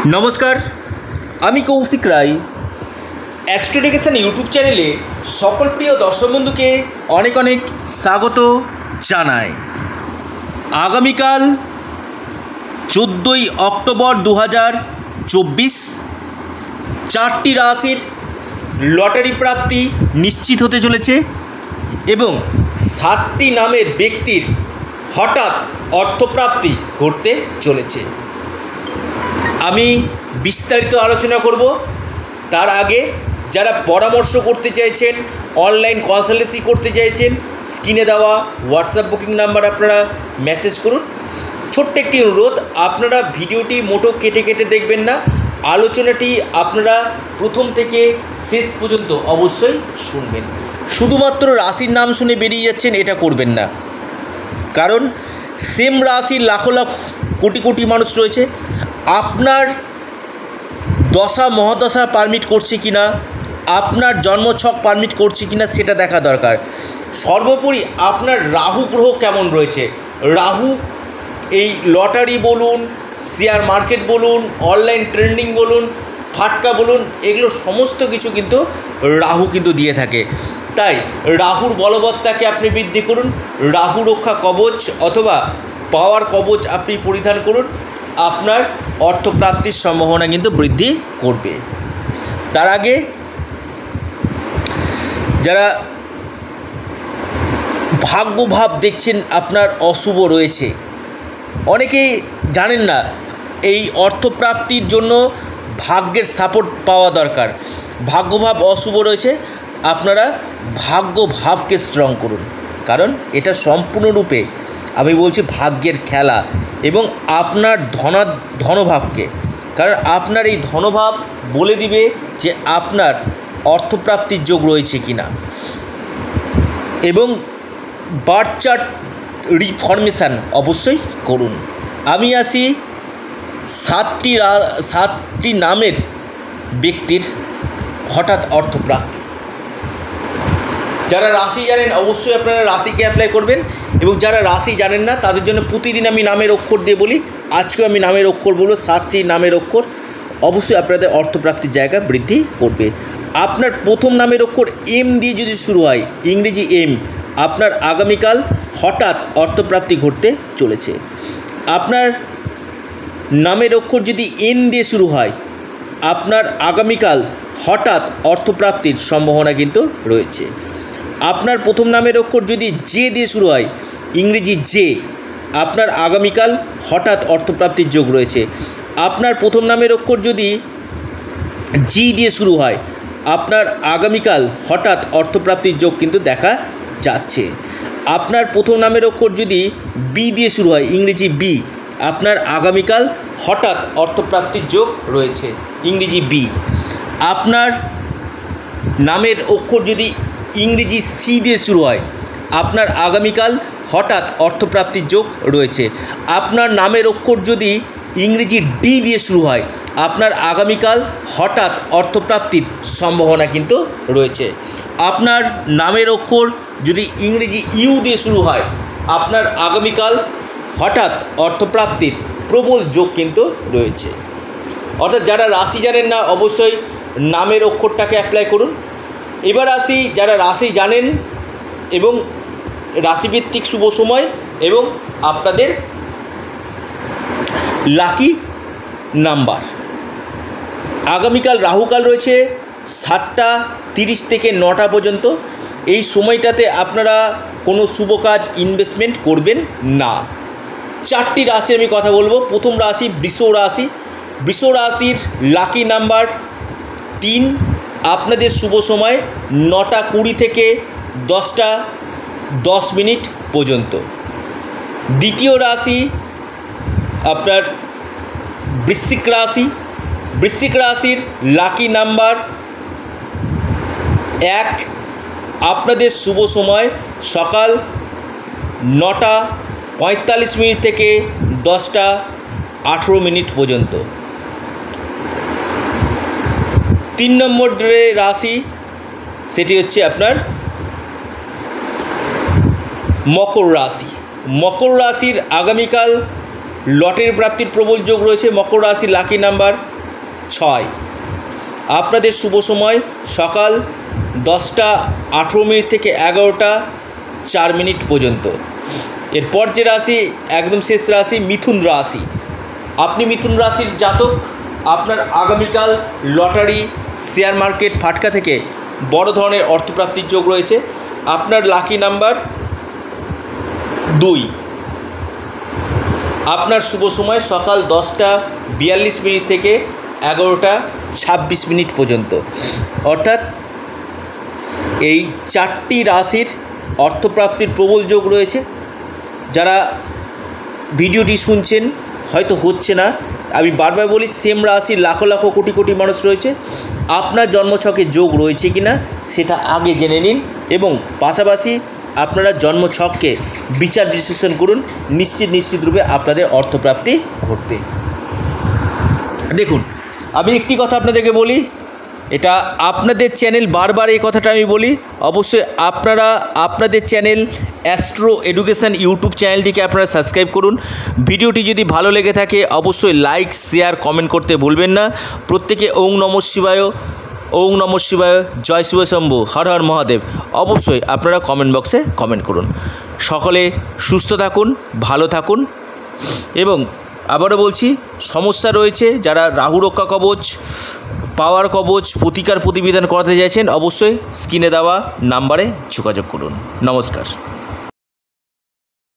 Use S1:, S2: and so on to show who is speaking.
S1: নমস্কার, আমি কৌশিক রায়। অ্যাস্ট্রোডিকেশন ইউটিউব চ্যানেলে সকল প্রিয় দর্শক বন্ধুকে অনেক অনেক স্বাগত জানাই। আগামীকাল 14ই অক্টোবর 2024 4টি রাশির লটারি প্রাপ্তি নিশ্চিত হতে চলেছে এবং 7টি নামের ব্যক্তির হঠাৎ অর্থপ্রাপ্তি ঘটতে চলেছে। আমি বিস্তারিত আলোচনা করব। তার আগে যারা পরামর্শ করতে চাইছেন, অনলাইন কনসালটেন্সি করতে চাইছেন, স্ক্রিনে দেওয়া হোয়াটসঅ্যাপ বুকিং নাম্বার আপনারা মেসেজ করুন। ছোট্ট একটি অনুরোধ, আপনারা ভিডিওটি মোটো কেটে কেটে দেখবেন না, আলোচনাটি আপনারা প্রথম থেকে শেষ পর্যন্ত অবশ্যই শুনবেন। শুধুমাত্র রাশির নাম শুনে বেরিয়ে যাচ্ছেন এটা করবেন না, কারণ সেম রাশির লাখ লাখ কোটি কোটি মানুষ রয়েছে। আপনার দশা মহাদশা পারমিট করছে কিনা, আপনার জন্মছক পারমিট করছে কিনা সেটা দেখা দরকার। সর্বোপরি আপনার রাহু গ্রহ কেমন রয়েছে। রাহু এই লটারি বলুন, শেয়ার মার্কেট বলুন, অনলাইন ট্রেন্ডিং বলুন, ফাটকা বলুন, এগুলো সমস্ত কিছু কিন্তু রাহু কিন্তু দিয়ে থাকে। তাই রাহুর বলবত্তাকে আপনি বৃদ্ধি করুন। রাহু রক্ষা কবচ অথবা পাওয়ার কবচ আপনি পরিধান করুন, আপনার অর্থপ্রাপ্তির সম্ভাবনা কিন্তু বৃদ্ধি করবে। তার আগে যারা ভাগ্যভাব দেখছেন আপনার অশুভ রয়েছে, অনেকেই জানেন না এই অর্থপ্রাপ্তির জন্য ভাগ্যের সাপোর্ট পাওয়া দরকার। ভাগ্যভাব অশুভ রয়েছে, আপনারা ভাগ্যভাবকে স্ট্রং করুন, কারণ এটা সম্পূর্ণরূপে আমি বলছি ভাগ্যের খেলা এবং আপনার ধনভাবকে, কারণ আপনার এই ধনভাব বলে দিবে যে আপনার অর্থপ্রাপ্তির যোগ রয়েছে কিনা। এবং বার্থ চার্ট রিফরমেশান অবশ্যই করুন। আমি আসি 7টি নামের ব্যক্তির হঠাৎ অর্থপ্রাপ্তি। যারা রাশি জানেন অবশ্যই আপনারা রাশিকে অ্যাপ্লাই করবেন, এবং যারা রাশি জানেন না তাদের জন্য প্রতিদিন আমি নামের অক্ষর দিয়ে বলি। আজকেও আমি নামের অক্ষর বলবো, 7টি নামের অক্ষর অবশ্যই আপনাদের অর্থপ্রাপ্তির জায়গা বৃদ্ধি করবে। আপনার প্রথম নামের অক্ষর এম দিয়ে যদি শুরু হয়, ইংরেজি এম, আপনার আগামীকাল হঠাৎ অর্থপ্রাপ্তি ঘটতে চলেছে। আপনার নামের অক্ষর যদি এন দিয়ে শুরু হয়, আপনার আগামীকাল হঠাৎ অর্থপ্রাপ্তির সম্ভাবনা কিন্তু রয়েছে। আপনার প্রথম নামের অক্ষর যদি জে দিয়ে শুরু হয়, ইংরেজি জে, আপনার আগামীকাল হঠাৎ অর্থপ্রাপ্তির যোগ রয়েছে। আপনার প্রথম নামের অক্ষর যদি জি দিয়ে শুরু হয়, আপনার আগামীকাল হঠাৎ অর্থপ্রাপ্তির যোগ কিন্তু দেখা যাচ্ছে। আপনার প্রথম নামের অক্ষর যদি বি দিয়ে শুরু হয়, ইংরেজি বি, আপনার আগামীকাল হঠাৎ অর্থপ্রাপ্তির যোগ রয়েছে, ইংরেজি বি। আপনার নামের অক্ষর যদি ইংরেজি সি দিয়ে শুরু হয়, আপনার আগামীকাল হঠাৎ অর্থপ্রাপ্তির যোগ রয়েছে। আপনার নামের অক্ষর যদি ইংরেজি ডি দিয়ে শুরু হয়, আপনার আগামীকাল হঠাৎ অর্থপ্রাপ্তির সম্ভাবনা কিন্তু রয়েছে। আপনার নামের অক্ষর যদি ইংরেজি ইউ দিয়ে শুরু হয়, আপনার আগামীকাল হঠাৎ অর্থপ্রাপ্তির প্রবল যোগ কিন্তু রয়েছে। অর্থাৎ যারা রাশি জানেন না অবশ্যই নামের অক্ষরটাকে অ্যাপ্লাই করুন। এবার আসি যারা রাশি জানেন এবং রাশিভিত্তিক শুভ সময় এবং আপনাদের লাকি নাম্বার। আগামীকাল রাহুকাল রয়েছে 7টা 30 থেকে 9টা পর্যন্ত। এই সময়টাতে আপনারা কোনো শুভ কাজ ইনভেস্টমেন্ট করবেন না। 4টি রাশি আমি কথা বলবো। প্রথম রাশি বৃষ রাশি। বৃষ রাশির লাকি নাম্বার 3। আপনাদের শুভ সময় 9টা 20 থেকে 10টা 10 মিনিট পর্যন্ত। দ্বিতীয় রাশি আপনার বৃশ্চিক রাশি। বৃশ্চিক রাশির লাকি নাম্বার 1। আপনাদের শুভ সময় সকাল 9টা 45 মিনিট থেকে 10টা 18 মিনিট পর্যন্ত। 3 নম্বর রাশি সেটি হচ্ছে আপনার মকর রাশি। মকর রাশির আগামীকাল লটারি প্রাপ্তির প্রবল যোগ রয়েছে। মকর রাশির লাকি নাম্বার 6। আপনাদের শুভ সময় সকাল 10টা 18 মিনিট থেকে 11টা 4 মিনিট পর্যন্ত। এরপর যে রাশি, একদম শেষ রাশি, মিথুন রাশি। আপনি মিথুন রাশির জাতক, আপনার আগামীকাল লটারি, শেয়ার মার্কেট, ফাটকা থেকে বড় ধরনের অর্থপ্রাপ্তির যোগ রয়েছে। আপনার লাকি নাম্বার 2। আপনার শুভ সময় সকাল 10টা 42 মিনিট থেকে 11টা 26 মিনিট পর্যন্ত। অর্থাৎ এই 4টি রাশির অর্থপ্রাপ্তির প্রবল যোগ রয়েছে। যারা ভিডিওটি শুনছেন, হয়তো হচ্ছে না, আমি বারবার বলি, সেম রাশির লাখো লাখো কোটি কোটি মানুষ রয়েছে। আপনার জন্মছকে যোগ রয়েছে কি না সেটা আগে জেনে নিন, এবং পাশাপাশি আপনারা জন্মছককে বিচার বিশ্লেষণ করুন। নিশ্চিত রূপে আপনাদের অর্থপ্রাপ্তি ঘটবে। দেখুন, আমি একটি কথা আপনাদেরকে বলি, এটা আপনাদের চ্যানেল, বারবার এই কথাটা আমি বলি, অবশ্যই আপনারা আপনাদের চ্যানেল অ্যাস্ট্রো এডুকেশান ইউটিউব চ্যানেলটিকে আপনারা সাবস্ক্রাইব করুন। ভিডিওটি যদি ভালো লেগে থাকে অবশ্যই লাইক, শেয়ার, কমেন্ট করতে ভুলবেন না। প্রত্যেকে ওং নমঃ শিবায়, ওং নমঃ শিবায়, জয় শিব শম্ভু, হর হর মহাদেব অবশ্যই আপনারা কমেন্ট বক্সে কমেন্ট করুন। সকলে সুস্থ থাকুন, ভালো থাকুন। এবং আবারও বলছি, সমস্যা রয়েছে, যারা রাহু রক্ষা কবচ, পাওয়ার কবচ, প্রতিকার প্রতিবিধান করাতে চাইছেন অবশ্যই স্ক্রিনে দেওয়া নাম্বারে যোগাযোগ করুন। নমস্কার।